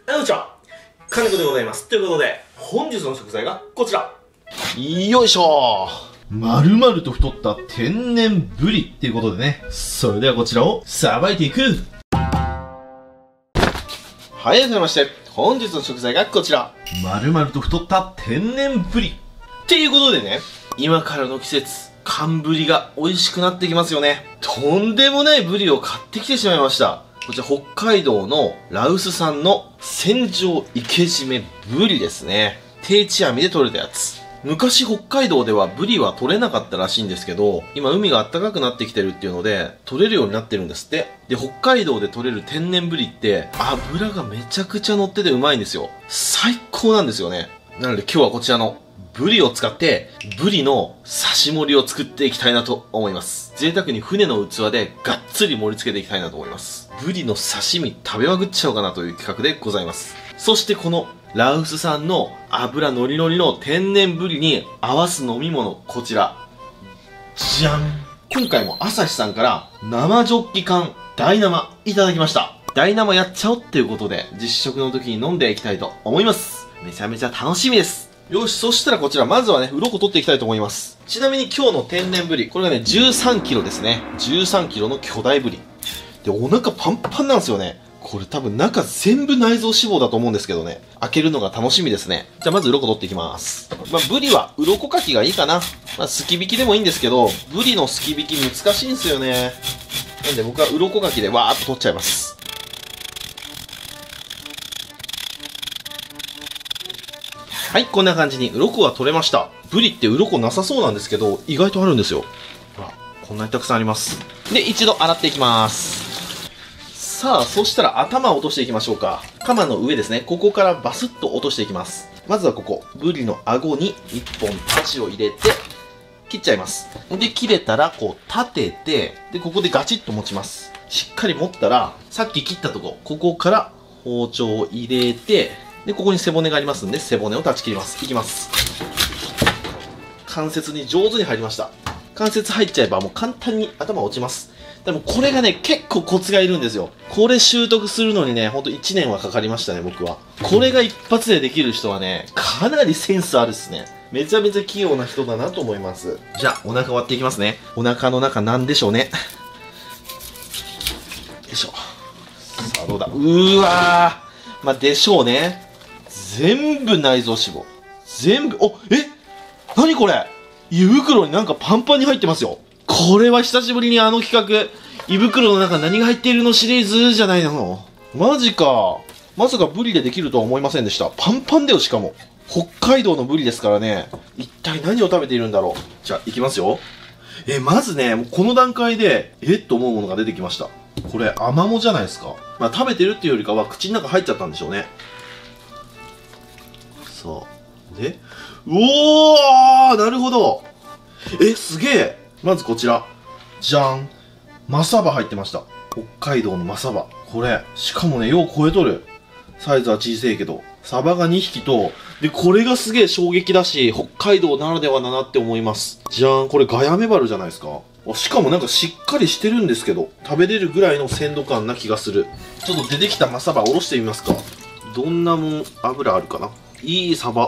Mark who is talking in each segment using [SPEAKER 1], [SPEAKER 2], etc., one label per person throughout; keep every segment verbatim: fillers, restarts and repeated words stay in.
[SPEAKER 1] こんにちは、金子でございます。ということで、本日の食材がこちら。
[SPEAKER 2] よいしょー。丸々と太った天然ブリっていうことでね。それではこちらをさばいていく。はい、改めまして、本日の食材がこちら。丸々と太った天然ブリ。っていうことでね、今からの季節、寒ブリが美味しくなってきますよね。とんでもないブリを買ってきてしまいました。こちら北海道の羅臼産の船上池締めブリですね。定置網で取れたやつ。昔北海道ではブリは取れなかったらしいんですけど、今海が暖かくなってきてるっていうので、取れるようになってるんですって。で、北海道で取れる天然ブリって、脂がめちゃくちゃ乗っててうまいんですよ。最高なんですよね。なので今日はこちらのブリを使って、ブリの刺し盛りを作っていきたいなと思います。贅沢に船の器でがっつり盛り付けていきたいなと思います。ブリの刺身食べまくっちゃおうかなという企画でございます。そしてこの羅臼産の脂のりのりの天然ブリに合わす飲み物、こちら。じゃん。今回も朝日さんから生ジョッキ缶大生いただきました。大生やっちゃおうっていうことで実食の時に飲んでいきたいと思います。めちゃめちゃ楽しみです。よし、そしたらこちら、まずはね、鱗取っていきたいと思います。ちなみに今日の天然ブリ、これがね、じゅうさんキロですね。じゅうさんキロの巨大ブリ。で、お腹パンパンなんですよね。これ多分中全部内臓脂肪だと思うんですけどね。開けるのが楽しみですね。じゃあまず鱗取っていきます。まあ、ブリは鱗かきがいいかな。まあ、すき引きでもいいんですけど、ブリのすき引き難しいんですよね。なんで僕は鱗かきでわーっと取っちゃいます。はい、こんな感じに鱗は取れました。ブリって鱗なさそうなんですけど、意外とあるんですよ。ほら、こんなにたくさんあります。で、一度洗っていきます。さあ、そしたら頭を落としていきましょうか。カマの上ですね。ここからバスッと落としていきます。まずはここ、ブリの顎にいっぽん箸を入れて、切っちゃいます。で、切れたら、こう、立てて、で、ここでガチッと持ちます。しっかり持ったら、さっき切ったとこ、ここから包丁を入れて、で、ここに背骨がありますんで、背骨を断ち切ります。いきます。関節に上手に入りました。関節入っちゃえばもう簡単に頭落ちます。でもこれがね、結構コツがいるんですよ。これ習得するのにね、ほんといちねんはかかりましたね、僕は。これが一発でできる人はね、かなりセンスあるっすね。めちゃめちゃ器用な人だなと思います。じゃあ、お腹割っていきますね。お腹の中なんでしょうね。よいしょ。さあ、どうだ。うーわー。まあ、でしょうね。全部内臓脂肪。全部、お、え何これ胃袋になんかパンパンに入ってますよ。これは久しぶりにあの企画、胃袋の中何が入っているのシリーズじゃないの。マジか。まさかブリでできるとは思いませんでした。パンパンだよ、しかも。北海道のブリですからね。一体何を食べているんだろう。じゃあ、いきますよ。え、まずね、もうこの段階で、えっと思うものが出てきました。これ、アマモじゃないですか。まあ、食べてるっていうよりかは、口の中入っちゃったんでしょうね。そうで、うおー、なるほど。え、すげえ。まずこちら、じゃん、マサバ入ってました。北海道のマサバ。これしかもね、よう超えとる。サイズは小さいけど、サバがにひきと、でこれがすげえ衝撃だし、北海道ならではだなって思います。じゃん、これガヤメバルじゃないですか。しかもなんかしっかりしてるんですけど、食べれるぐらいの鮮度感な気がする。ちょっと出てきたマサバおろしてみますか。どんなもん油あるかな。いいサバ。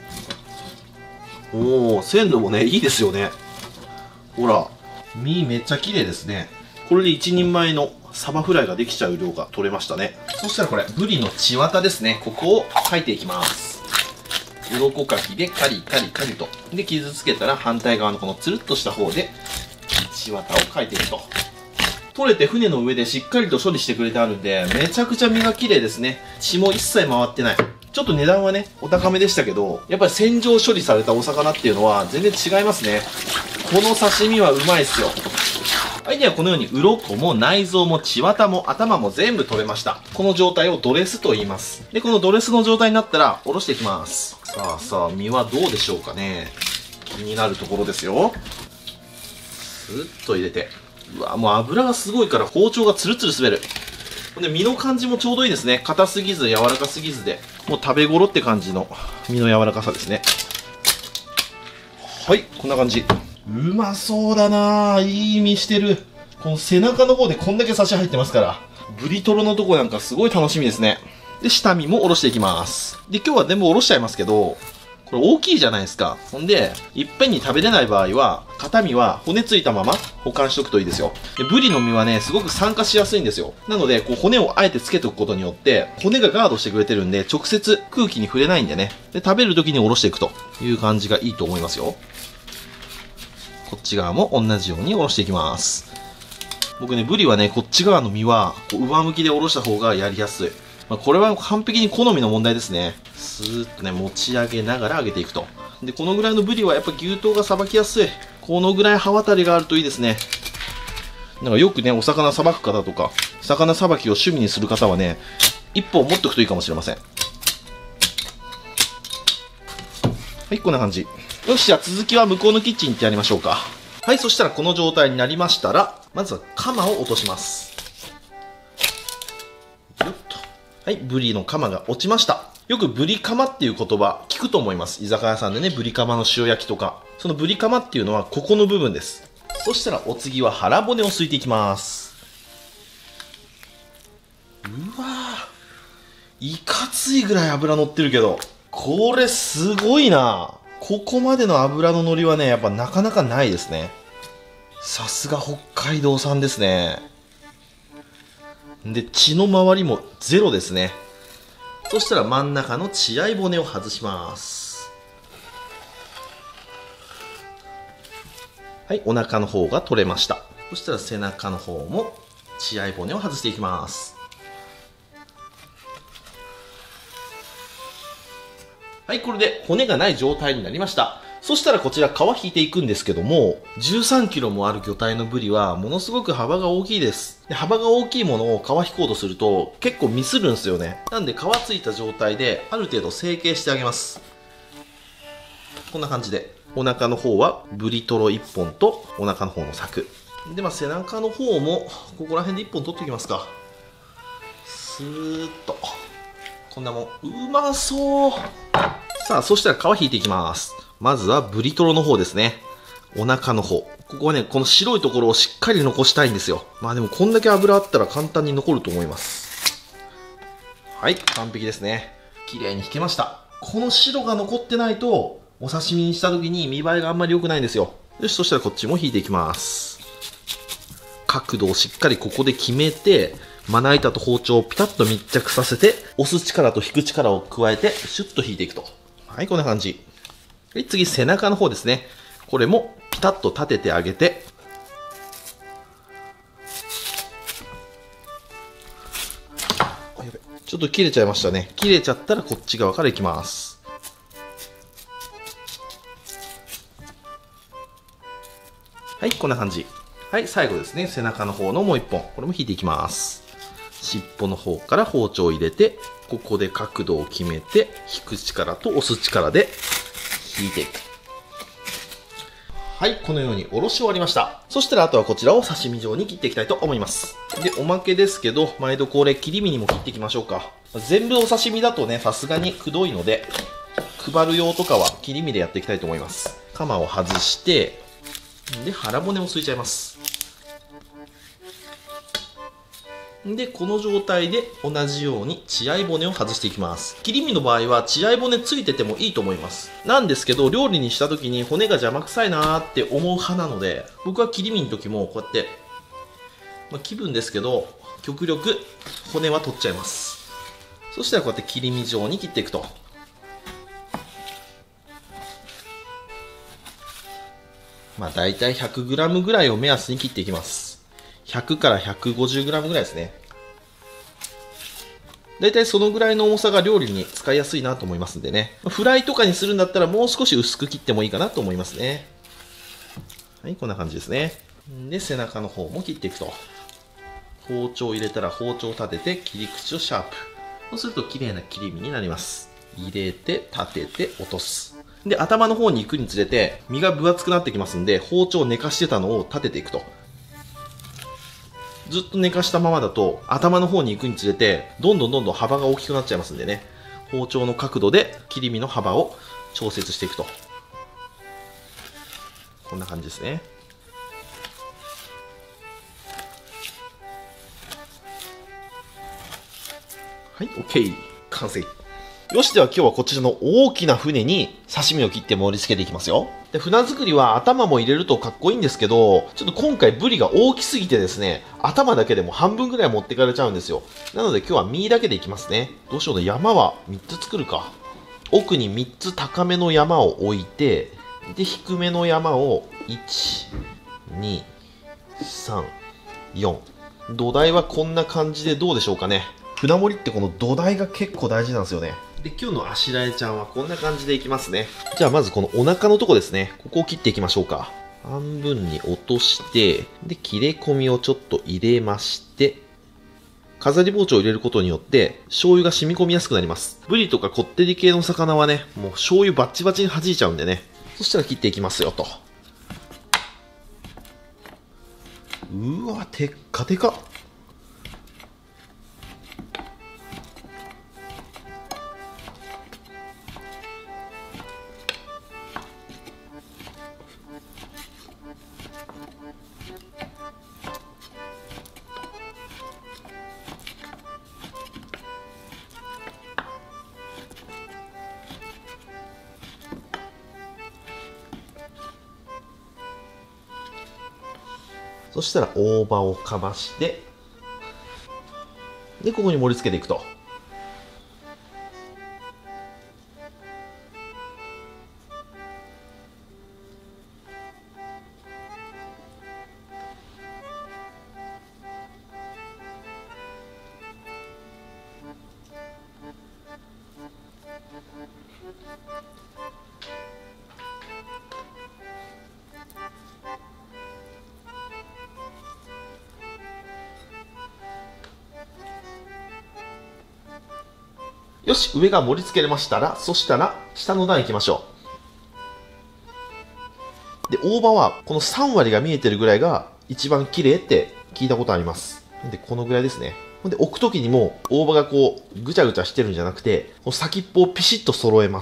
[SPEAKER 2] おー、鮮度もね、いいですよね。ほら、身めっちゃ綺麗ですね。これで一人前のサバフライができちゃう量が取れましたね。そしたらこれ、ブリの血綿ですね。ここを描いていきます。鱗かきでカリカリカリと。で、傷つけたら反対側のこのつるっとした方で血綿を描いていくと。取れて船の上でしっかりと処理してくれてあるんで、めちゃくちゃ身が綺麗ですね。血も一切回ってない。ちょっと値段はね、お高めでしたけど、やっぱり洗浄処理されたお魚っていうのは全然違いますね。この刺身はうまいっすよ。はい、ではこのように鱗も内臓も血綿も頭も全部取れました。この状態をドレスと言います。で、このドレスの状態になったら、おろしていきます。さあさあ、身はどうでしょうかね。気になるところですよ。スーッと入れて。うわ、もう油がすごいから包丁がツルツル滑る。で、身の感じもちょうどいいですね。硬すぎず柔らかすぎずで、もう食べ頃って感じの身の柔らかさですね。はい、こんな感じ。うまそうだなぁ。いい身してる。この背中の方でこんだけサシ入ってますから、ブリトロのとこなんかすごい楽しみですね。 で、下身もおろしていきます。で、今日は全部おろしちゃいますけど、これ大きいじゃないですか。ほんで、いっぺんに食べれない場合は、片身は骨ついたまま保管しておくといいですよ。で、ブリの身はね、すごく酸化しやすいんですよ。なので、こう骨をあえてつけておくことによって、骨がガードしてくれてるんで、直接空気に触れないんでね。で、食べる時におろしていくという感じがいいと思いますよ。こっち側も同じようにおろしていきます。僕ね、ブリはね、こっち側の身は、こう上向きでおろした方がやりやすい。まあ、これは完璧に好みの問題ですね。スーッとね、持ち上げながら揚げていくと。で、このぐらいのブリはやっぱ牛刀がさばきやすい。このぐらい刃渡りがあるといいですね。なんかよくね、お魚さばく方とか、魚さばきを趣味にする方はね、一本持っておくといいかもしれません。はい、こんな感じ。よし、じゃあ続きは向こうのキッチン行ってやりましょうか。はい、そしたらこの状態になりましたら、まずはカマを落とします。よっと。はい、ブリのカマが落ちました。よくブリカマっていう言葉聞くと思います。居酒屋さんでね、ブリカマの塩焼きとか。そのブリカマっていうのはここの部分です。そしたらお次は腹骨をすいていきます。うわー、いかついぐらい脂乗ってるけど、これすごいな。ここまでの脂の乗りはね、やっぱなかなかないですね。さすが北海道産ですね。で、血の周りもゼロですね。そしたら真ん中の血合い骨を外します。はい、お腹の方が取れました。そしたら背中の方も血合い骨を外していきます。はい、これで骨がない状態になりました。そしたらこちら皮引いていくんですけども、じゅうさんキロもある魚体のブリはものすごく幅が大きいです。で、幅が大きいものを皮引こうとすると結構ミスるんですよね。なんで皮ついた状態である程度成形してあげます。こんな感じで。お腹の方はブリトロいっぽんとお腹の方の柵。で、まあ背中の方もここら辺でいっぽん取っておきますか。スーッと。こんなもん。うまそう。さあ、そしたら皮引いていきます。まずはブリトロの方ですね。お腹の方。ここはね、この白いところをしっかり残したいんですよ。まあでもこんだけ脂あったら簡単に残ると思います。はい、完璧ですね。綺麗に引けました。この白が残ってないと、お刺身にした時に見栄えがあんまり良くないんですよ。よし、そしたらこっちも引いていきます。角度をしっかりここで決めて、まな板と包丁をピタッと密着させて、押す力と引く力を加えて、シュッと引いていくと。はい、こんな感じ。はい、次、背中の方ですね。これもピタッと立ててあげて、やべ、ちょっと切れちゃいましたね。切れちゃったらこっち側からいきます。はい、こんな感じ。はい、最後ですね。背中の方のもう一本。これも引いていきます。尻尾の方から包丁を入れて、ここで角度を決めて、引く力と押す力で引いていく。はい、このようにおろし終わりました。そしたらあとはこちらを刺身状に切っていきたいと思います。で、おまけですけど、毎度これ切り身にも切っていきましょうか。全部お刺身だとね、さすがにくどいので、配る用とかは切り身でやっていきたいと思います。カマを外して、で、腹骨をすいちゃいます。で、この状態で同じように血合い骨を外していきます。切り身の場合は血合い骨ついててもいいと思います。なんですけど、料理にした時に骨が邪魔くさいなーって思う派なので、僕は切り身の時もこうやって、まあ、気分ですけど、極力骨は取っちゃいます。そしたらこうやって切り身状に切っていくと。まあ大体 ひゃくグラム ぐらいを目安に切っていきます。ひゃくからひゃくごじゅうグラム ぐらいですね。だいたいそのぐらいの重さが料理に使いやすいなと思いますんでね。フライとかにするんだったらもう少し薄く切ってもいいかなと思いますね。はい、こんな感じですね。で、背中の方も切っていくと。包丁を入れたら包丁を立てて切り口をシャープ。そうすると綺麗な切り身になります。入れて、立てて、落とす。で、頭の方に行くにつれて身が分厚くなってきますんで、包丁を寝かしてたのを立てていくと。ずっと寝かしたままだと頭の方に行くにつれてどんどんどんどん幅が大きくなっちゃいますんでね、包丁の角度で切り身の幅を調節していくと。こんな感じですね。はい、 OK。 完成。よし、では今日はこちらの大きな船に刺身を切って盛り付けていきますよ。で、船作りは頭も入れるとかっこいいんですけど、ちょっと今回ブリが大きすぎてですね、頭だけでも半分ぐらい持ってかれちゃうんですよ。なので今日は身だけでいきますね。どうしようね、山はみっつ作るか。奥にみっつ高めの山を置いて、で、低めの山をいち、に、さん、よん。土台はこんな感じでどうでしょうかね。船盛りってこの土台が結構大事なんですよね。で、今日のあしらえちゃんはこんな感じでいきますね。じゃあまずこのお腹のとこですね。ここを切っていきましょうか。半分に落として、で、切れ込みをちょっと入れまして、飾り包丁を入れることによって、醤油が染み込みやすくなります。ブリとかこってり系の魚はね、もう醤油バッチバチに弾いちゃうんでね。そしたら切っていきますよと。うわ、てっかてか。そしたら大葉をかまして、で、ここに盛り付けていくと。よし、上が盛り付けれましたら、そしたら、下の段行きましょう。で、大葉は、このさん割が見えてるぐらいが、一番綺麗って聞いたことあります。で、このぐらいですね。で、置くときにも、大葉がこう、ぐちゃぐちゃしてるんじゃなくて、この先っぽをピシッと揃えます。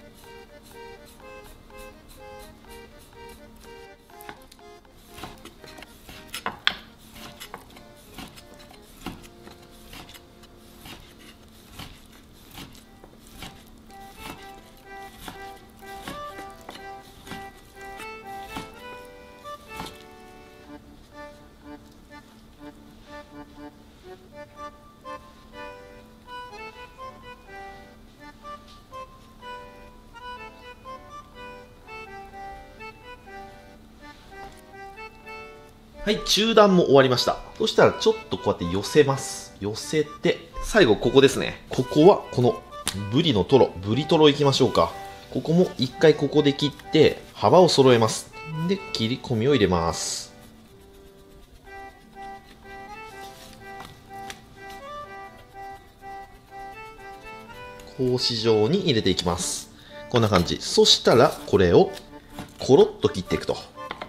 [SPEAKER 2] はい、中段も終わりました。そしたらちょっとこうやって寄せます。寄せて、最後ここですね。ここはこのブリのトロ、ブリトロいきましょうか。ここも一回ここで切って幅を揃えます。で、切り込みを入れます。格子状に入れていきます。こんな感じ。そしたらこれをコロッと切っていくと。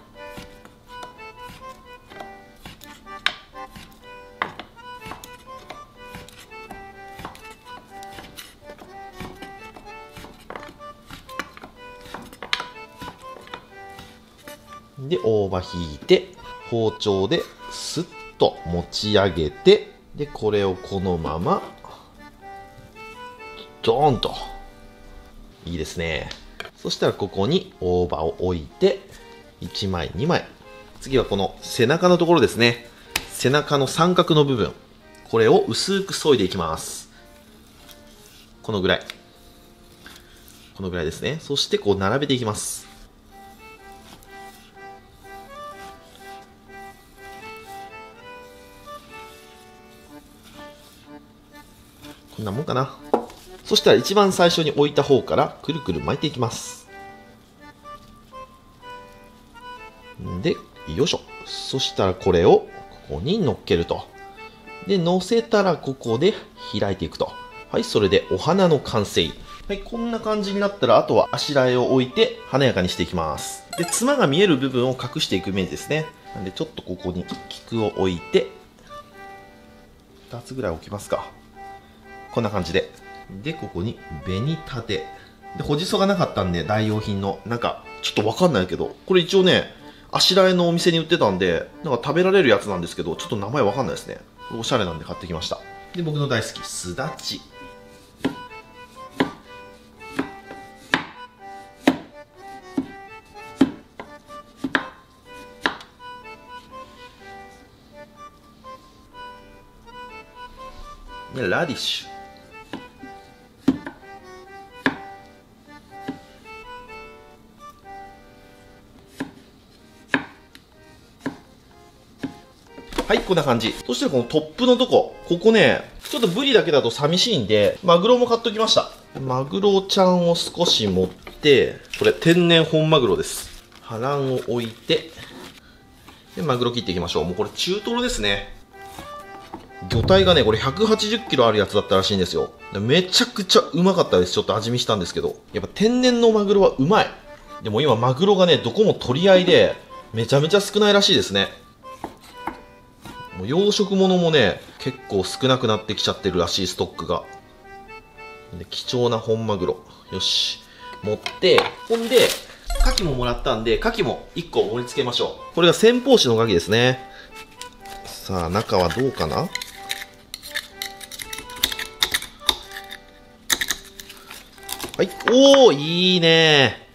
[SPEAKER 2] で、大葉引いて、包丁でスッと持ち上げて、で、これをこのまま、ドーンと。いいですね。そしたらここに大葉を置いて、いちまい、にまい。次はこの背中のところですね。背中の三角の部分。これを薄く削いでいきます。このぐらい。このぐらいですね。そしてこう並べていきます。こんなもんかな。そしたら一番最初に置いた方からくるくる巻いていきます。で、よいしょ。そしたらこれをここに乗っけると。で、乗せたらここで開いていくと。はい、それでお花の完成。はい、こんな感じになったら、あとはあしらえを置いて華やかにしていきます。で、つまが見える部分を隠していくイメージですね。なんでちょっとここに菊を置いて、ふたつぐらい置きますか。こんな感じで。で、ここに紅立て。で、ほじそがなかったんで、代用品の、なんか、ちょっとわかんないけど、これ一応ね、あしらえのお店に売ってたんで、なんか食べられるやつなんですけど、ちょっと名前わかんないですね。おしゃれなんで買ってきました。で、僕の大好き、すだち。 でラディッシュ、はい、こんな感じ。そしてこのトップのとこ、ここね、ちょっとブリだけだと寂しいんで、マグロも買っときました。マグロちゃんを少し持って、これ天然本マグロです。波乱を置いて、で、マグロ切っていきましょう。もうこれ中トロですね。魚体がね、これひゃくはちじゅっキロあるやつだったらしいんですよ。めちゃくちゃうまかったです。ちょっと味見したんですけど。やっぱ天然のマグロはうまい。でも今マグロがね、どこも取り合いで、めちゃめちゃ少ないらしいですね。もう養殖物もね、結構少なくなってきちゃってるらしい、ストックが。で貴重な本マグロ。よし。持って、ほんで、牡蠣ももらったんで、牡蠣もいっこ盛り付けましょう。これが先方紙の牡蠣ですね。さあ、中はどうかな？はい。おー、いいね。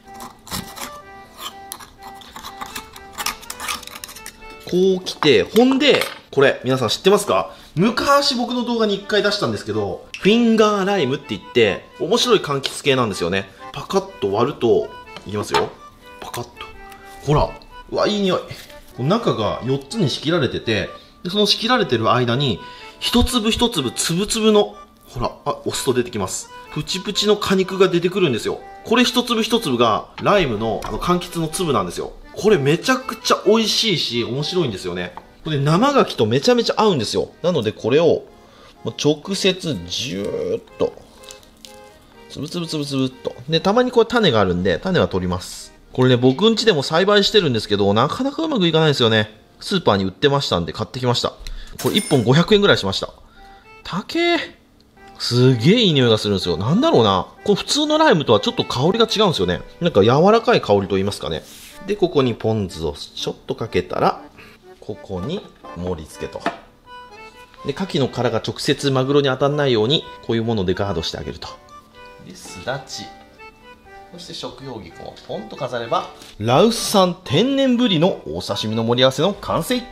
[SPEAKER 2] こう来て、ほんで、これ、皆さん知ってますか？昔僕の動画に一回出したんですけど、フィンガーライムって言って、面白い柑橘系なんですよね。パカッと割ると、いきますよ。パカッと。ほら。うわ、いい匂い。中がよっつに仕切られてて、でその仕切られてる間に、一粒一粒、つぶつぶの、ほら、あ、押すと出てきます。プチプチの果肉が出てくるんですよ。これ一粒一粒が、ライムの、あの、柑橘の粒なんですよ。これめちゃくちゃ美味しいし、面白いんですよね。これ生牡蠣とめちゃめちゃ合うんですよ。なのでこれを、直接ジューッと、つぶつぶつぶつぶっと。で、たまにこれ種があるんで、種は取ります。これね、僕ん家でも栽培してるんですけど、なかなかうまくいかないんですよね。スーパーに売ってましたんで買ってきました。これいっぽんごひゃくえんぐらいしました。高え。すげえいい匂いがするんですよ。なんだろうな。これ普通のライムとはちょっと香りが違うんですよね。なんか柔らかい香りと言いますかね。で、ここにポン酢をちょっとかけたら、ここに盛り付けと。で、牡蠣の殻が直接マグロに当たらないように、こういうものでガードしてあげると。で、すだち。そして食用菊をポンと飾れば、ラウス産天然ブリのお刺身の盛り合わせの完成。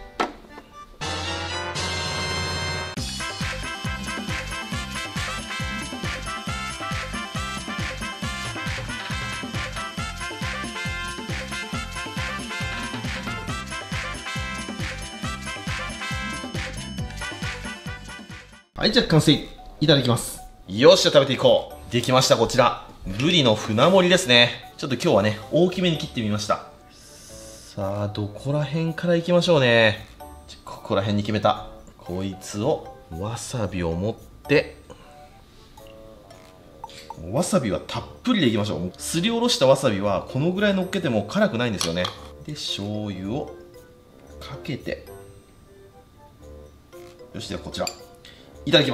[SPEAKER 2] はい、じゃあ完成。いただきます。よっしゃ、食べていこう。できました、こちら。ブリの船盛りですね。ちょっと今日はね、大きめに切ってみました。さあ、どこら辺からいきましょうね。ここら辺に決めた。こいつを、わさびを持って、わさびはたっぷりでいきましょう。すりおろしたわさびは、このぐらい乗っけても辛くないんですよね。で、醤油をかけて。よし、ではこちら。いただきます。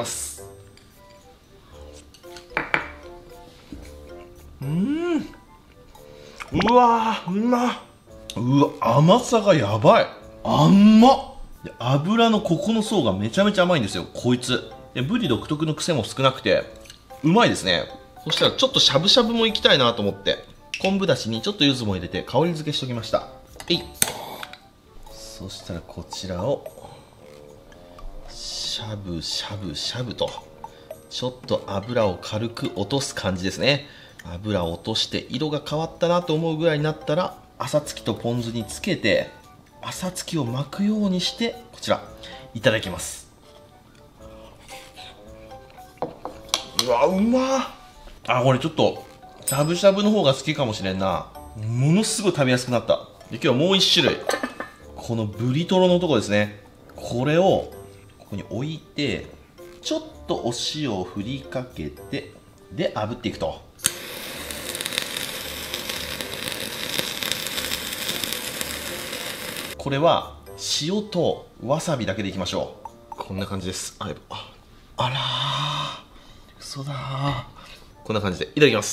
[SPEAKER 2] うーん、うわー、うまっ。うわ、甘さがやばい。甘っ。で、油のここの層がめちゃめちゃ甘いんですよ、こいつ。で、ブリ独特の癖も少なくてうまいですね。そしたらちょっとしゃぶしゃぶもいきたいなと思って、昆布だしにちょっと柚子も入れて香り付けしときました。えい。そしたらこちらをしゃぶしゃぶしゃぶと、ちょっと油を軽く落とす感じですね。油を落として色が変わったなと思うぐらいになったら、朝つきとポン酢につけて、朝つきを巻くようにして、こちらいただきます。うわ、うまっ。あ、これちょっとしゃぶしゃぶの方が好きかもしれんな。ものすごい食べやすくなった。で、今日はもう一種類、このブリトロのとこですね。これをここに置いて、ちょっとお塩を振りかけて、で炙っていくと。これは塩とわさびだけでいきましょう。こんな感じです。あ、あ、あらー、嘘だー。こんな感じでいただきます。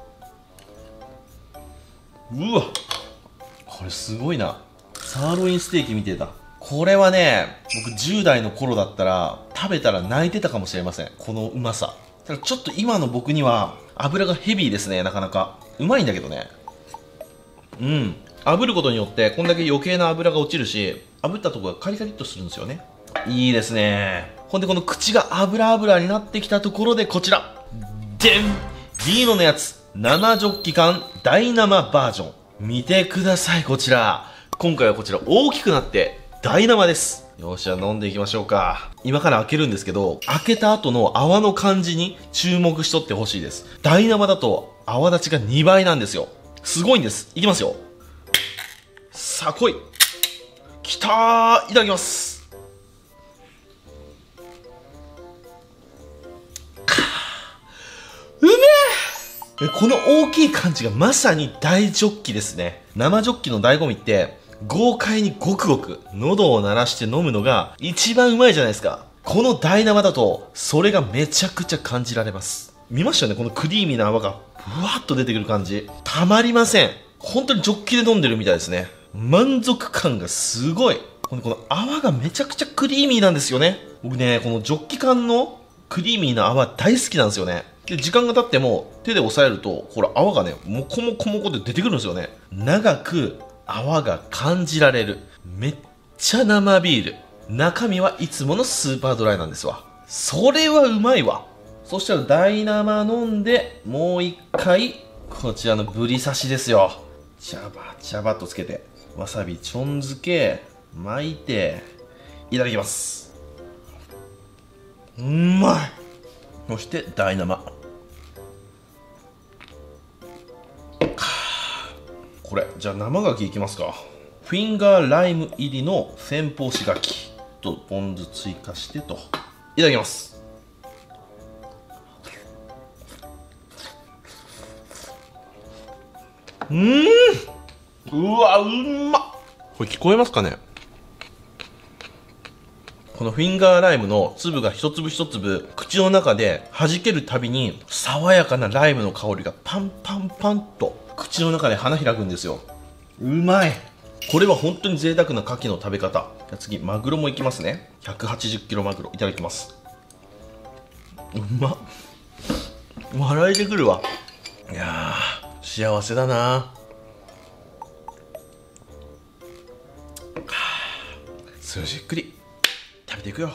[SPEAKER 2] うわ、これすごいな。サーロインステーキみてえだ。これはね、僕じゅう代の頃だったら食べたら泣いてたかもしれません、このうまさ。ただちょっと今の僕には油がヘビーですね。なかなかうまいんだけどね。うん、炙ることによってこんだけ余計な油が落ちるし、炙ったところがカリカリっとするんですよね。いいですね。 ほんでこの口が油油になってきたところでこちら。でん！銀色のやつ。生ジョッキ缶大生バージョン。見てください、こちら。今回はこちら大きくなって大生です。よっしゃ、飲んでいきましょうか。今から開けるんですけど、開けた後の泡の感じに注目しとってほしいです。大生だと泡立ちがにばいなんですよ。すごいんです。いきますよ。さあ来い。きたー。いただきます。うめえ。この大きい感じがまさに大ジョッキですね。生ジョッキの醍醐味って豪快にゴクゴク喉を鳴らして飲むのが一番うまいじゃないですか。この大生だとそれがめちゃくちゃ感じられます。見ましたよね、このクリーミーな泡がブワッと出てくる感じ。たまりません。本当にジョッキで飲んでるみたいですね。満足感がすごい。この泡がめちゃくちゃクリーミーなんですよね。僕ね、このジョッキ缶のクリーミーな泡大好きなんですよね。で、時間が経っても手で押さえると、ほら泡がね、モコモコモコって出てくるんですよね。長く泡が感じられる。めっちゃ生ビール。中身はいつものスーパードライなんですわ。それはうまいわ。そしたら大生飲んで、もう一回、こちらのブリ刺しですよ。ジャバジャバっとつけて、わさびちょん漬け、巻いて、いただきます。うまい。そして大生。これ、じゃあ生牡蠣いきますか。フィンガーライム入りの先方し牡蠣とポン酢追加してと。いただきます。うーん、うわ、うまっ。これ聞こえますかね。このフィンガーライムの粒が一粒一粒口の中で弾けるたびに爽やかなライムの香りがパンパンパンと口の中で花開くんですよ。うまい。これは本当に贅沢な牡蠣の食べ方。じゃあ次マグロもいきますね。ひゃくはちじゅっキロマグロいただきます。うまっ。笑えてくるわ。いやー幸せだな。それをじっくり食べていくよ。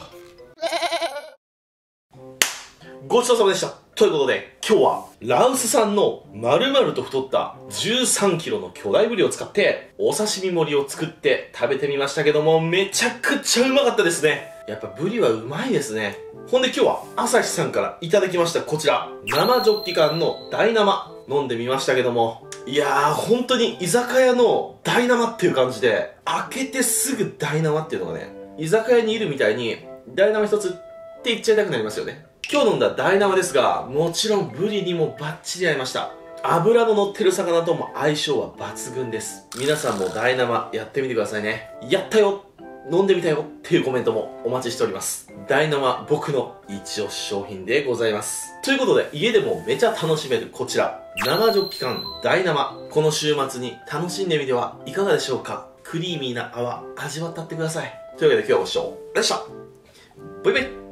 [SPEAKER 1] ごちそうさまでした。ということで、今日はラウス産の丸々と太ったじゅうさんキロの巨大ブリを使ってお刺身盛りを作って食べてみましたけども、めちゃくちゃうまかったですね。やっぱブリはうまいですね。ほんで今日は朝日さんからいただきましたこちら、生ジョッキ缶の大生飲んでみましたけども、いやー本当に居酒屋の大生っていう感じで、開けてすぐ大生っていうのがね、居酒屋にいるみたいに大生一つって言っちゃいたくなりますよね。今日飲んだ大生ですが、もちろんブリにもバッチリ合いました。脂の乗ってる魚とも相性は抜群です。皆さんも大生やってみてくださいね。やったよ、飲んでみたよっていうコメントもお待ちしております。大生僕の一押し商品でございます。ということで家でもめちゃ楽しめるこちら生ジョッキ缶大生、この週末に楽しんでみてはいかがでしょうか。クリーミーな泡味わったってください。というわけで今日はご視聴ありがとうございました。バイバイ。